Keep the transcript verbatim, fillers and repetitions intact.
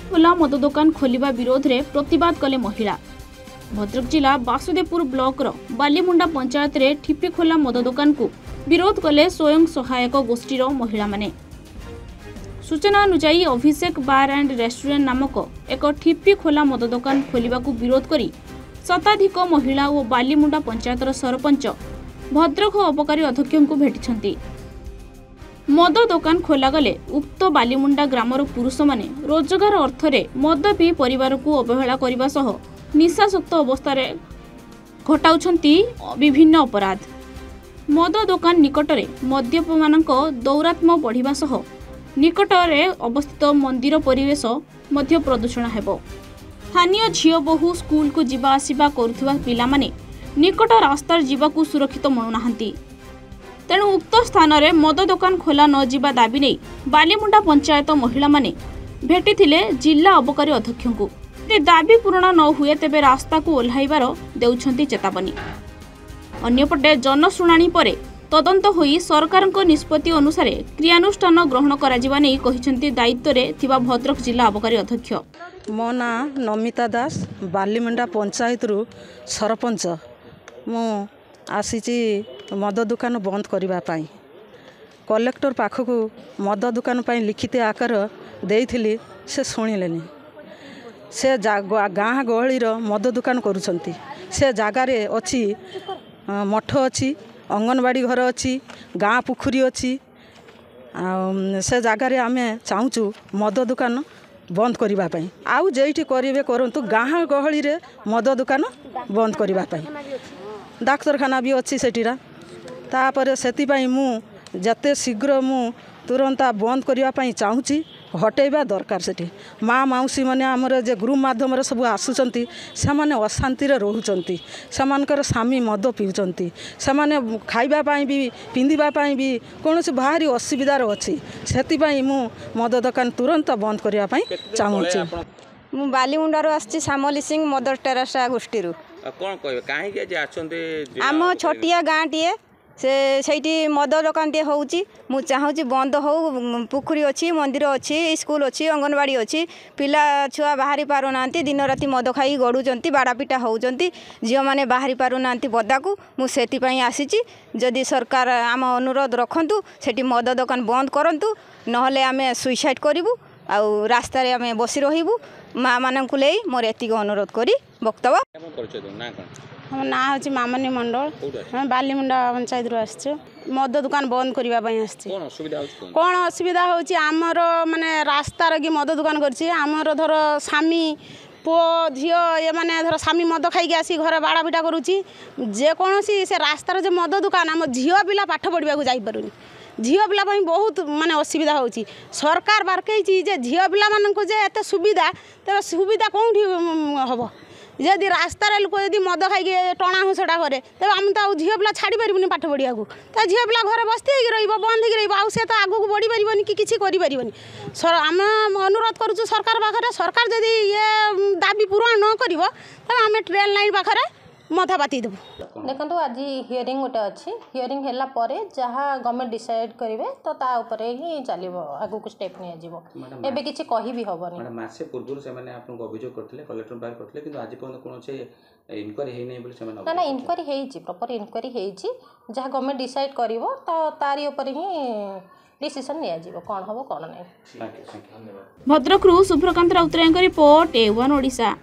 खोला मद दुकान खोलिबा विरोध रे प्रतिवाद कले महिला। भद्रक जिला बासुदेवपुर ब्लॉक रो बालीमुंडा पंचायत रे ठिप्पी खोला मद दुकान को विरोध कले स्वयं सहायक गोष्ठी महिला माने। सूचना अनुसार अभिषेक बार एंड रेस्टोरेंट नामक एक ठिप्पी खोला मद दुकान खोलिबा को विरोध करी शताधिक महिला और बालीमुंडा पंचायतर सरपंच भद्रक अबकारी अध्यक्ष को भेटिछंती। मद दुकान खोला गले उक्त बालीमुंडा ग्रामर पुरुष माने रोजगार अर्थरे मद पी परिवार को अवहेला करने सह निशासक्त अवस्था घटाउछंती विभिन्न अपराध। मद दुकान निकटरे मद्यप मानक दौरात्म्य बढ़िबा सह निकटरे अवस्थित मंदिर परिवेश मध्य प्रदूषण हेबो। स्थानीय झियो बहु स्कूल को जिबा आसिबा करुथुवा पिला माने निकट रास्तार जीवाकू सुरक्षित मणुनाहांती। तेणु उक्त स्थान में मद दुकान खोला न जिबा दाबी नहीं बालीमुंडा पंचायत महिला माने भेटिथिले जिला अबकारी अध्यक्ष को। दाबी पूरण न हुए तेबे रास्ता को ओह्लाइबार देउछंती चेतावनी। अन्यपटे जनशुणाणी परे तदंत होई सरकारक निष्पत्ति अनुसार क्रियानुष्ठान ग्रहण कराजिबा नै कहिसंती दायित्व रे थिबा भद्रक जिला अबकारी अध्यक्ष। मो ना नमिता दास बालीमुंडा पंचायत रु सरपंच मु आसीची मद दुकान बंद करबा पाई। कलेक्टर पाखक मद दुकान पाई लिखित आकार देइथिली से सुनिलेनी। से गाँ गहली मद दुकान करुछंती। से जगार अच्छी मठ अच्छी अंगनवाड़ी घर अच्छी गाँ पुखरी अच्छी से जगार आम चाहूँ मद दुकान बंद करने आउ जेठी करेंगे करंतु गाँ गहली रे मद दुकान बंद करने डाक्तरखाना भी अच्छी सेठीरा तापर से मु जते शीघ्र मु तुरंत बंद करने चाहूँगी हटेबा दरकार। सेठी माँ मौसी मैंने आमर जे ग्रुप माध्यम सब आसुचंती से माने अशांति रे रहउचंती। सेमानकर स्वामी मद पिउचंती। सेमाने खाइबा पाई भी पिंधिबा पाई भी कोनोसी भारी असुविधार अछि। सेति मु मद दुकान तुरंत बंद करने पाई चाहूँगी। मु बालीमुंडा रो आछि श्यामली सिंह मदर टेरेसा गोष्ठी रू। कोन कहबे काहे के जे आछंते आम छोटिया गाँटीए से सही मद दुकान टे होउची मु चाहूँगी बंद हो। पुखरी अच्छी मंदिर अच्छी स्कूल अच्छी अंगनवाड़ी अच्छी पिला छुआ बाहरी पारु नांती दिन राति मद खाई गड़ुचंती बाड़ापिटा होउचंती झियो माने बाहरी पारु नांती बदाकू मु सेति पई आसीची। जदि सरकार आम अनुरोध रखंतु सेठी मद दुकान बंद करंतु नहले आमे सुइसाइड करिवु आउ रास्ता रे आमे बसी रहिबु। माँ मानकु ले मोर एतिक अनुरोध करी वक्तव्य। हम ना हूँ मामनी मंडल हम बालीमुंडा पंचायत रू आसचु मद दुकान बंद करने कौन असुविधा होची आमर माने रास्तार कि मद दुकान करछि आमर धर स्वामी पुओ झील ये माने धर स्वामी मद खाई आसी घर बाड़ा पिटा करुच्ची जेकोसी से रास्तार जो मद दुकान आम झील पिला पाठ पढ़ा जापरुनी झील पिला बहुत माने असुविधा होची। सरकार बारकई जे झील पिला मानक जे एत सुविधा तेज सुविधा कौटी हम जदि रास्तार लोक जब मद खाई टणा हुसटा करे तेज आम तो झील पिला छाड़ी पार्बनी पाठ पढ़ा को तो झील पिला घर बस्ती बंद हो आउ से तो आगू बढ़ी पारबनी कि किसी करें सर आम अनुरोध करुँ सरकार पाखे सरकार जदि ये दाबी पूरण न कर आम ट्रेन लाइन पाखे मथा बाती देबू। देखो आज हियरिंग गोटे अच्छी हियरिंग है जहाँ गवर्नमेंट डिसाइड करेंगे तो ता ऊपर ही चलो आगू को स्टेप नि एबे किछि कहि भी हबनी। मैडम मासे पूर्व से माने आपन अभियोग करथिले कलेक्टर बार करथिले किंतु आज पर्यंत कोन से इनक्वारी हे नै बोली से माने ना ना इनक्वारी हेछि प्रॉपर इनक्वारी हेछि जहाँ गवर्नमेंट डिसाइड करिवो तो तारी ऊपर ही डिसीजन निया जीवो कोन हबो कोन नै। भद्रक रु सुभ्रकांत राउतरायଙ୍କ रिपोर्ट ए वन ओडिशा।